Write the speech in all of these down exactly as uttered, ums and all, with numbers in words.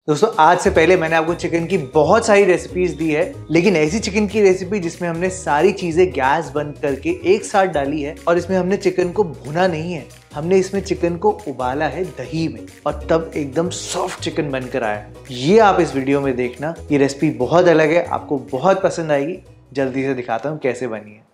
दोस्तों आज से पहले मैंने आपको चिकन की बहुत सारी रेसिपीज दी है, लेकिन ऐसी चिकन की रेसिपी जिसमें हमने सारी चीजें गैस बंद करके एक साथ डाली है और इसमें हमने चिकन को भुना नहीं है, हमने इसमें चिकन को उबाला है दही में और तब एकदम सॉफ्ट चिकन बनकर आया। ये आप इस वीडियो में देखना, ये रेसिपी बहुत अलग है, आपको बहुत पसंद आएगी। जल्दी से दिखाता हूँ कैसे बनी है।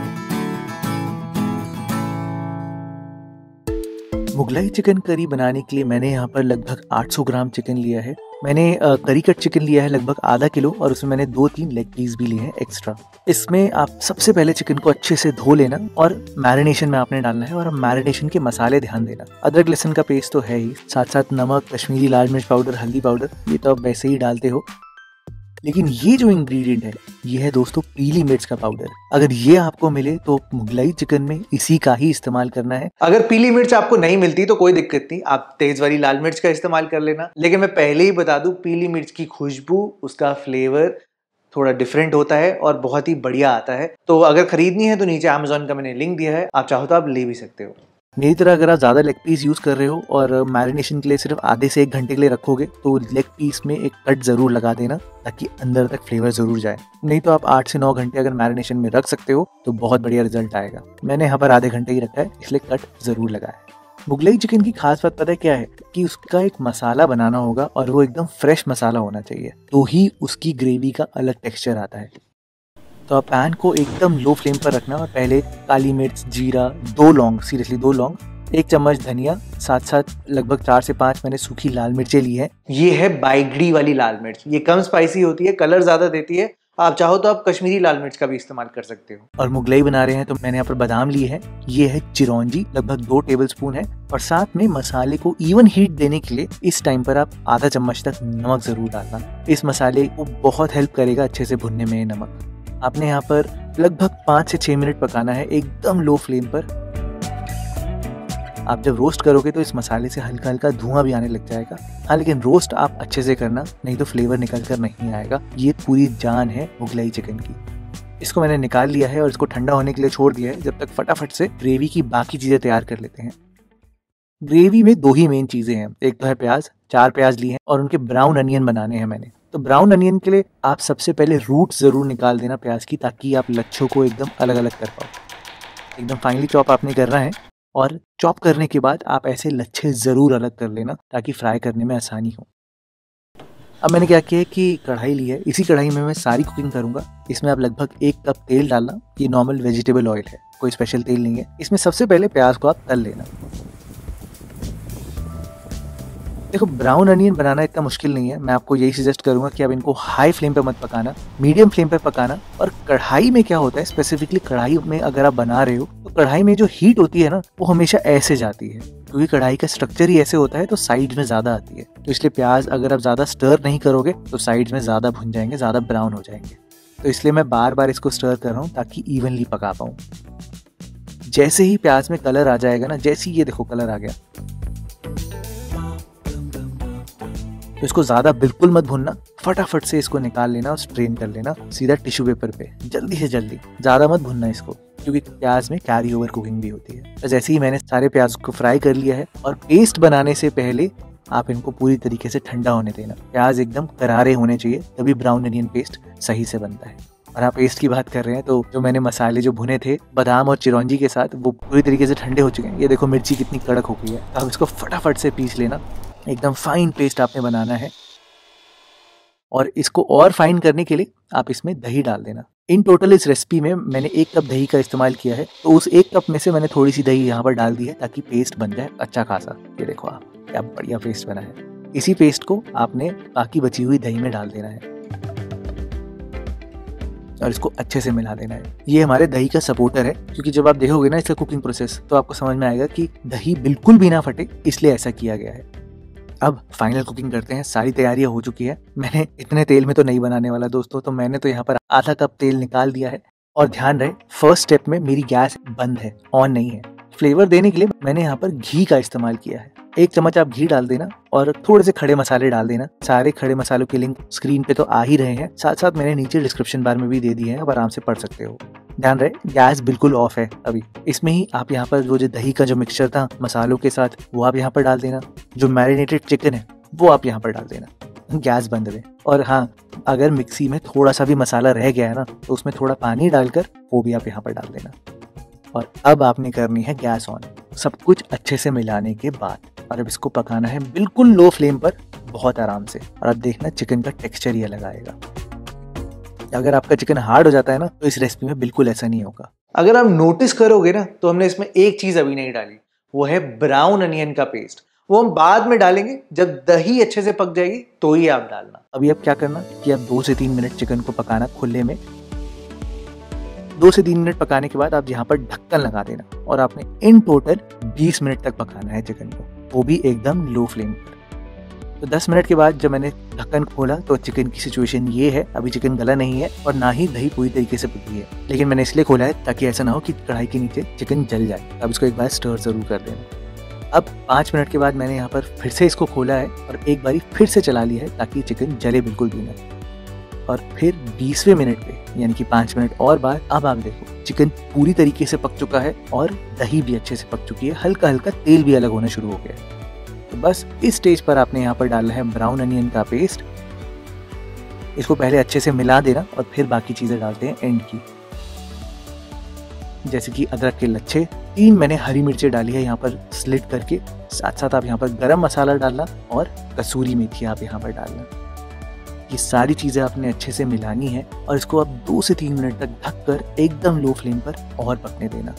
मुगलाई चिकन करी बनाने के लिए मैंने यहाँ पर लगभग आठ सौ ग्राम चिकन लिया है। मैंने करी कट चिकन लिया है लगभग आधा किलो और उसमें मैंने दो तीन लेग पीस भी लिए हैं एक्स्ट्रा। इसमें आप सबसे पहले चिकन को अच्छे से धो लेना और मैरिनेशन में आपने डालना है और मैरिनेशन के मसाले ध्यान देना। अदरक लहसुन का पेस्ट तो है ही, साथ साथ नमक, कश्मीरी लाल मिर्च पाउडर, हल्दी पाउडर, ये तो आप वैसे ही डालते हो। लेकिन ये जो इंग्रेडिएंट है ये है दोस्तों पीली मिर्च का पाउडर। अगर ये आपको मिले तो मुगलाई चिकन में इसी का ही इस्तेमाल करना है। अगर पीली मिर्च आपको नहीं मिलती तो कोई दिक्कत नहीं, आप तेज वाली लाल मिर्च का इस्तेमाल कर लेना। लेकिन मैं पहले ही बता दूं, पीली मिर्च की खुशबू, उसका फ्लेवर थोड़ा डिफरेंट होता है और बहुत ही बढ़िया आता है। तो अगर खरीदनी है तो नीचे अमेज़न का मैंने लिंक दिया है, आप चाहो तो आप ले भी सकते हो। मेरी तरह अगर आप ज़्यादा लेग पीस यूज़ कर रहे हो और मैरिनेशन के लिए सिर्फ आधे से एक घंटे के लिए रखोगे तो लेग पीस में एक कट ज़रूर लगा देना ताकि अंदर तक फ्लेवर ज़रूर जाए। नहीं तो आप आठ से नौ घंटे अगर मैरिनेशन में रख सकते हो तो बहुत बढ़िया रिजल्ट आएगा। मैंने यहाँ पर आधे घंटे ही रखा है, इसलिए कट ज़रूर लगाया है। मुगलाई चिकन की खास बात पता है क्या है कि उसका एक मसाला बनाना होगा और वो एकदम फ्रेश मसाला होना चाहिए, तो ही उसकी ग्रेवी का अलग टेक्स्चर आता है। तो आप पैन को एकदम लो फ्लेम पर रखना और पहले काली मिर्च, जीरा, दो लौंग, सीरियसली दो लौंग, एक चम्मच धनिया, साथ साथ लगभग चार से पांच मैंने सूखी लाल मिर्चें ली है। ये है बाइगड़ी वाली लाल मिर्च, ये कम स्पाइसी होती है, कलर ज्यादा देती है। आप चाहो तो आप कश्मीरी लाल मिर्च का भी इस्तेमाल कर सकते हो। और मुगलाई बना रहे हैं तो मैंने यहाँ पर बादाम ली है, ये है चिरौंजी, लगभग दो टेबल स्पून है। और साथ में मसाले को इवन हीट देने के लिए इस टाइम पर आप आधा चम्मच तक नमक जरूर डालना। इस मसाले को बहुत हेल्प करेगा अच्छे से भुनने में नमक। आपने यहाँ पर लगभग पाँच से छह मिनट पकाना है एकदम लो फ्लेम पर। आप जब रोस्ट करोगे तो इस मसाले से हल्का हल्का धुआं भी आने लग जाएगा। हाँ, लेकिन रोस्ट आप अच्छे से करना, नहीं तो फ्लेवर निकल कर नहीं आएगा। ये पूरी जान है मुगलाई चिकन की। इसको मैंने निकाल लिया है और इसको ठंडा होने के लिए छोड़ दिया है, जब तक फटाफट से ग्रेवी की बाकी चीजें तैयार कर लेते हैं। ग्रेवी में दो ही मेन चीजें हैं, एक तो है प्याज, चार प्याज लिए हैं और उनके ब्राउन अनियन बनाने हैं मैंने। तो ब्राउन अनियन के लिए आप सबसे पहले रूट जरूर निकाल देना प्याज की, ताकि आप लच्छों को एकदम अलग अलग कर पाओ। एकदम फाइनली चॉप आपने करना है और चॉप करने के बाद आप ऐसे लच्छे जरूर अलग कर लेना ताकि फ्राई करने में आसानी हो। अब मैंने क्या किया है कि कढ़ाई ली है, इसी कढ़ाई में मैं सारी कुकिंग करूंगा। इसमें आप लगभग एक कप तेल डालना, ये नॉर्मल वेजिटेबल ऑयल है, कोई स्पेशल तेल नहीं है। इसमें सबसे पहले प्याज को आप तल लेना। देखो, ब्राउन अनियन बनाना इतना मुश्किल नहीं है, मैं आपको यही सजेस्ट करूंगा कि आप इनको हाई फ्लेम पे मत पकाना, मीडियम फ्लेम पे पकाना। और कढ़ाई में क्या होता है, स्पेसिफिकली कढ़ाई में अगर आप बना रहे हो तो कढ़ाई में जो हीट होती है ना, वो हमेशा ऐसे जाती है, क्योंकि कढ़ाई का स्ट्रक्चर ही ऐसे होता है, तो साइड में ज्यादा आती है। तो इसलिए प्याज अगर आप ज्यादा स्टर नहीं करोगे तो साइड में ज्यादा भुन जाएंगे, ज्यादा ब्राउन हो जाएंगे। तो इसलिए मैं बार बार इसको स्टर कर रहा हूँ ताकि इवनली पका पाऊँ। जैसे ही प्याज में कलर आ जाएगा ना, जैसे ही ये देखो कलर आ गया, तो इसको ज्यादा बिल्कुल मत भूनना, फटाफट से इसको निकाल लेना और स्ट्रेन कर लेना सीधा टिश्यू पेपर पे, जल्दी से जल्दी। ज्यादा मत भूनना इसको, क्योंकि प्याज में कैरी ओवर कुकिंग भी होती है। तो जैसे ही मैंने सारे प्याज को फ्राई कर लिया है और पेस्ट बनाने से पहले आप इनको पूरी तरीके से ठंडा होने देना। प्याज एकदम करारे होने चाहिए, तभी ब्राउन अनियन पेस्ट सही से बनता है। और आप पेस्ट की बात कर रहे हैं तो जो मैंने मसाले जो भुने थे बादाम और चिरौंजी के साथ, वो पूरी तरीके से ठंडे हो चुके हैं। ये देखो मिर्ची कितनी कड़क हो गई है। तो आप इसको फटाफट से पीस लेना, एकदम फाइन पेस्ट आपने बनाना है। और इसको और फाइन करने के लिए आप इसमें दही डाल देना। इन टोटल इस रेसिपी में मैंने एक कप दही का इस्तेमाल किया है, तो उस एक कप में से मैंने थोड़ी सी दही यहाँ पर डाल दी है ताकि पेस्ट बन जाए अच्छा खासा। ये देखो आप, क्या बढ़िया पेस्ट बना है। इसी पेस्ट को आपने बाकी बची हुई दही में डाल देना है और इसको अच्छे से मिला देना है। ये हमारे दही का सपोर्टर है, क्योंकि जब आप देखोगे ना इसका कुकिंग प्रोसेस तो आपको समझ में आएगा कि दही बिल्कुल भी ना फटे, इसलिए ऐसा किया गया है। अब फाइनल कुकिंग करते हैं। सारी तैयारियां हो चुकी है। मैंने इतने तेल में तो नहीं बनाने वाला दोस्तों, तो मैंने तो यहाँ पर आधा कप तेल निकाल दिया है। और ध्यान रहे, फर्स्ट स्टेप में मेरी गैस बंद है, ऑन नहीं है। फ्लेवर देने के लिए मैंने यहाँ पर घी का इस्तेमाल किया है। एक चम्मच आप घी डाल देना और थोड़े से खड़े मसाले डाल देना। सारे खड़े मसालों के लिंक स्क्रीन पे तो आ ही रहे हैं, साथ साथ मैंने नीचे डिस्क्रिप्शन बार में भी दे दिए हैं, आप आराम से पढ़ सकते हो। ध्यान रहे, गैस बिल्कुल ऑफ है अभी। इसमें ही आप यहाँ पर वो जो दही का जो मिक्सचर था मसालों के साथ, वो आप यहाँ पर डाल देना। जो मैरिनेटेड चिकन है वो आप यहाँ पर डाल देना। गैस बंद दें। और हाँ, अगर मिक्सी में थोड़ा सा भी मसाला रह गया है ना, तो उसमें थोड़ा पानी डालकर वो भी आप यहाँ पर डाल देना। और अब आपने करनी है गैस ऑन, सब कुछ अच्छे से मिलाने के बाद, और अब इसको पकाना है बिल्कुल लो फ्लेम पर, बहुत आराम से। और अब देखना चिकन का टेक्सचर ही अलग आएगा। अगर आपका चिकन हार्ड हो जाता है ना, तो इस रेसिपी में बिल्कुल ऐसा नहीं होगा। अगर आप नोटिस करोगे ना, तो हमने इसमें एक चीज अभी नहीं डाली, वो है ब्राउन अनियन का पेस्ट। वो हम बाद में डालेंगे, जब दही अच्छे से पक जाएगी तो ही आप डालना। अभी आप क्या करना कि आप दो से तीन मिनट चिकन को पकाना खुले में। दो से तीन मिनट पकाने के बाद आप यहाँ पर ढक्कन लगा देना, और आपने इन टोटल बीस मिनट तक पकाना है चिकन को, वो भी एकदम लो फ्लेम पर। तो दस मिनट के बाद जब मैंने ढक्कन खोला तो चिकन की सिचुएशन ये है, अभी चिकन गला नहीं है और ना ही दही पूरी तरीके से पकी है, लेकिन मैंने इसलिए खोला है ताकि ऐसा ना हो कि कढ़ाई के नीचे चिकन जल जाए। अब इसको एक बार स्टर जरूर कर देना। अब पाँच मिनट के बाद मैंने यहाँ पर फिर से इसको खोला है और एक बारी फिर से चला लिया है ताकि चिकन जले बिल्कुल भी ना। और फिर बीसवें मिनट पे, यानी कि पाँच मिनट और बाद, अब आप देखो चिकन पूरी तरीके से पक चुका है और दही भी अच्छे से पक चुकी है, हल्का हल्का तेल भी अलग होना शुरू हो गया है। तो बस इस स्टेज पर आपने यहाँ पर डालना है ब्राउन अनियन का पेस्ट। इसको पहले अच्छे से मिला देना और फिर बाकी चीजें डालते हैं एंड की, जैसे कि अदरक के लच्छे। तीन मैंने हरी मिर्चें डाली है यहाँ पर स्लिट करके। साथ साथ आप यहाँ पर गरम मसाला डालना और कसूरी मेथी आप यहाँ पर डालना। ये सारी चीजें आपने अच्छे से मिलानी है और इसको आप दो से तीन मिनट तक ढककर एकदम लो फ्लेम पर और पकने देना।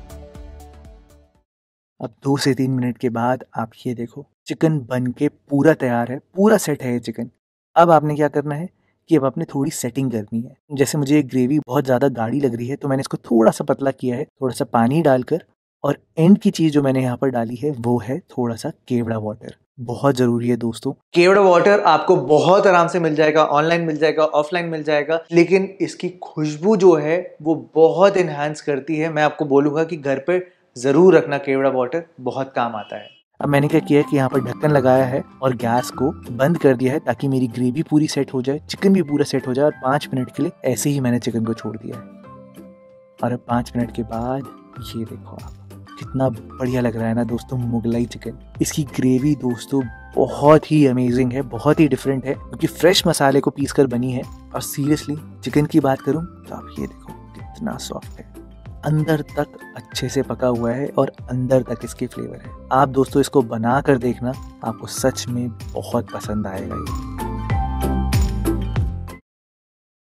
अब दो से तीन मिनट के बाद आप ये देखो चिकन बन के पूरा तैयार है, पूरा सेट है ये चिकन। अब आपने क्या करना है कि अब आपने थोड़ी सेटिंग करनी है। जैसे मुझे ये ग्रेवी बहुत ज़्यादा गाढ़ी लग रही है, तो मैंने इसको थोड़ा सा पतला किया है, थोड़ा सा पानी डालकर। और एंड की चीज़ जो मैंने यहाँ पर डाली है वो है थोड़ा सा केवड़ा वाटर। बहुत ज़रूरी है दोस्तों। केवड़ा वाटर आपको बहुत आराम से मिल जाएगा, ऑनलाइन मिल जाएगा, ऑफलाइन मिल जाएगा, लेकिन इसकी खुशबू जो है वो बहुत इन्हांस करती है। मैं आपको बोलूँगा कि घर पर ज़रूर रखना, केवड़ा वाटर बहुत काम आता है। अब मैंने क्या किया है कि यहाँ पर ढक्कन लगाया है और गैस को बंद कर दिया है ताकि मेरी ग्रेवी पूरी सेट हो जाए, चिकन भी पूरा सेट हो जाए। और पाँच मिनट के लिए ऐसे ही मैंने चिकन को छोड़ दिया है। और अब पाँच मिनट के बाद ये देखो आप, कितना बढ़िया लग रहा है ना दोस्तों मुगलाई चिकन। इसकी ग्रेवी दोस्तों बहुत ही अमेजिंग है, बहुत ही डिफरेंट है, क्योंकि फ्रेश मसाले को पीस कर बनी है। और सीरियसली चिकन की बात करूँ तो आप ये देखो कितना सॉफ्ट है, अंदर तक अच्छे से पका हुआ है और अंदर तक इसके फ्लेवर है। आप दोस्तों इसको बना कर देखना, आपको सच में बहुत पसंद आएगा ये।